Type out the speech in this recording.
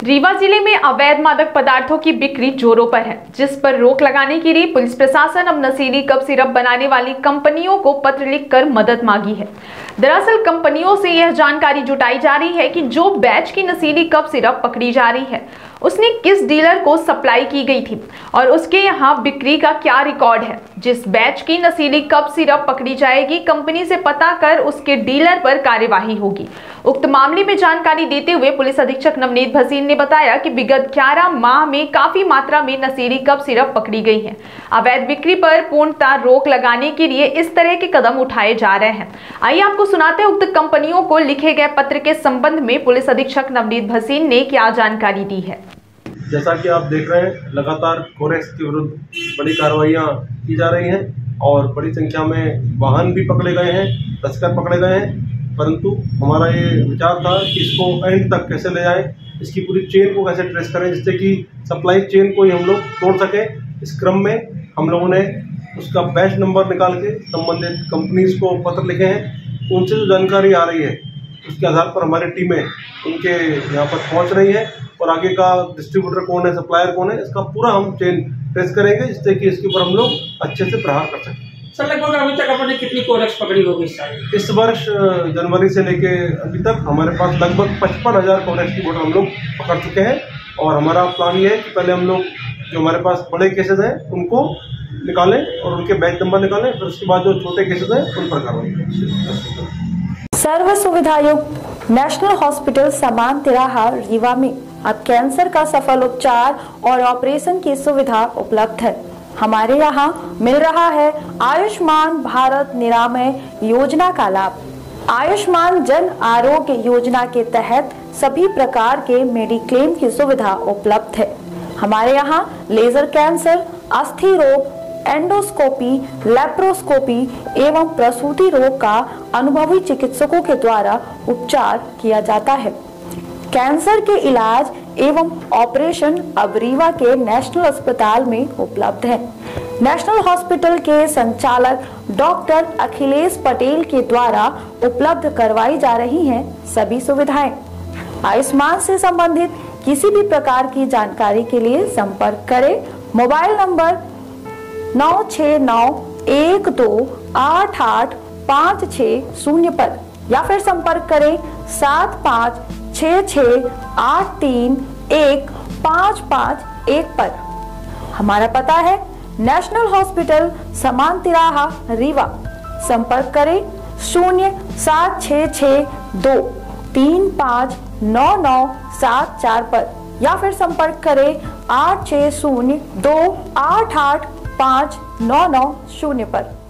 रीवा जिले में अवैध मादक पदार्थों की बिक्री जोरों पर है, जिस पर रोक लगाने के लिए पुलिस प्रशासन अब नशीली कप सिरप बनाने वाली कंपनियों को पत्र लिखकर मदद मांगी है। दरअसल कंपनियों से यह जानकारी जुटाई जा रही है कि जो बैच की नशीली कप सिरप पकड़ी जा रही है उसने किस डीलर को सप्लाई की गई थी और उसके यहाँ बिक्री का क्या रिकॉर्ड है। जिस बैच की नशीली कप सिरप पकड़ी जाएगी, कंपनी से पता कर उसके डीलर पर कार्यवाही होगी। उक्त मामले में जानकारी देते हुए पुलिस अधीक्षक नवनीत भसीन ने बताया कि विगत 11 माह में काफी मात्रा में नशीली कप सिरप पकड़ी गई है। अवैध बिक्री पर पूर्णतः रोक लगाने के लिए इस तरह के कदम उठाए जा रहे हैं। आइए आपको सुनाते हैं उक्त कंपनियों को लिखे गए पत्र के संबंध में पुलिस अधीक्षक नवनीत भसीन ने क्या जानकारी दी है। जैसा कि आप देख रहे हैं, लगातार कोरेक्स के विरुद्ध बड़ी कार्रवाइयाँ की जा रही हैं और बड़ी संख्या में वाहन भी पकड़े गए हैं, तस्कर पकड़े गए हैं। परंतु हमारा ये विचार था कि इसको एंड तक कैसे ले जाएं, इसकी पूरी चेन को कैसे ट्रेस करें, जिससे कि सप्लाई चेन को ही हम लोग तोड़ सकें। इस क्रम में हम लोगों ने उसका बैच नंबर निकाल के संबंधित कंपनीज को पत्र लिखे हैं। उनसे जो जानकारी आ रही है उसके आधार पर हमारी टीमें उनके यहाँ पर पहुँच रही है और आगे का डिस्ट्रीब्यूटर कौन है, सप्लायर कौन है, इसका पूरा हम चेन ट्रेस करेंगे, जिससे कि इसके ऊपर हम लोग अच्छे से प्रहार कर सकें। सर, लगभग अभी तक आपने कितनी कोरेक्स पकड़ी होगी इस साल? इस वर्ष जनवरी से लेके अभी तक हमारे पास लगभग 55,000 कोरेक्स की बोतल हम लोग पकड़ चुके हैं और हमारा प्लान ये है कि पहले हम लोग जो हमारे पास बड़े केसेस हैं उनको निकालें और उनके बैच नंबर निकालें, फिर उसके बाद जो छोटे केसेस हैं उन पर कार्रवाई करें। सर्व सुविधायुक्त नेशनल हॉस्पिटल समान तिराहा रीवा में अब कैंसर का सफल उपचार और ऑपरेशन की सुविधा उपलब्ध है। हमारे यहाँ मिल रहा है आयुष्मान भारत निरामय योजना का लाभ। आयुष्मान जन आरोग्य योजना के तहत सभी प्रकार के मेडिक्लेम की सुविधा उपलब्ध है। हमारे यहाँ लेजर कैंसर, अस्थि रोग, एंडोस्कोपी, लेप्रोस्कोपी एवं प्रसूति रोग का अनुभवी चिकित्सकों के द्वारा उपचार किया जाता है। कैंसर के इलाज एवं ऑपरेशन अब रीवा के नेशनल अस्पताल में उपलब्ध है। नेशनल हॉस्पिटल के संचालक डॉक्टर अखिलेश पटेल के द्वारा उपलब्ध करवाई जा रही हैं सभी सुविधाएं। आयुष्मान से संबंधित किसी भी प्रकार की जानकारी के लिए संपर्क करें मोबाइल नंबर 9691288560 पर या फिर संपर्क करें 7566831551 पर। हमारा पता है नेशनल हॉस्पिटल समान तिराहा रीवा। संपर्क करें 07662359974 पर या फिर संपर्क करें 8602885990 पर।